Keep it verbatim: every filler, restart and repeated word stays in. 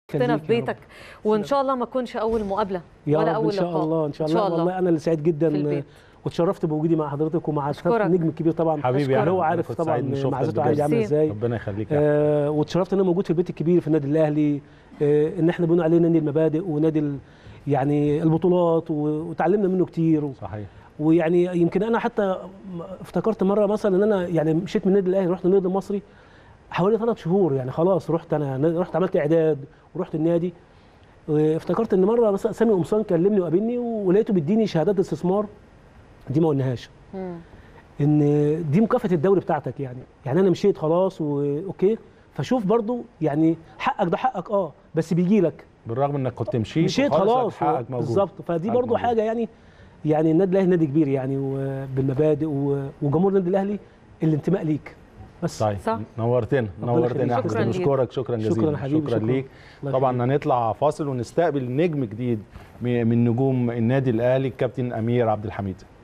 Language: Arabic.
شفتنا في بيتك، وان شاء الله ما تكونش اول مقابله ولا اول لقاء. ان شاء الله ان شاء الله. والله انا اللي سعيد جدا واتشرفت بوجودي مع حضرتك ومع النجم الكبير طبعا حبيبي، يعني هو عارف طبعا معزته عندي عامله ازاي. ربنا يخليك. آه واتشرفت ان انا موجود في البيت الكبير في النادي الاهلي، آه ان احنا بنقول عليه نادي المبادئ ونادي يعني البطولات، وتعلمنا منه كتير و... صحيح. ويعني يمكن انا حتى افتكرت مره مثلا ان انا يعني مشيت من النادي الاهلي رحت النادي المصري حوالي ثلاث شهور، يعني خلاص رحت انا رحت عملت اعداد ورحت النادي. افتكرت ان مره مثلا سامي قمصان كلمني وقابلني ولقيته بيديني شهادات استثمار، دي ما قلناهاش ان دي مكافاه الدوري بتاعتك، يعني يعني انا مشيت خلاص واوكي. فشوف برضو يعني حقك ده حقك اه بس بيجي لك بالرغم انك كنت مشيت مشيت خلاص حقك موجود بالظبط. فدي برضو موجود. حاجه يعني يعني النادي الاهلي نادي كبير يعني بالمبادئ، وجمهور النادي الاهلي الانتماء ليك بس. طيب صح. نورتنا نورتنا يا احمد، بنشكرك شكرا جزيلا. شكرا حبيبي، شكرا, شكرا ليك. طبعا هنطلع فاصل ونستقبل نجم جديد من نجوم النادي الاهلي الكابتن امير عبد الحميد.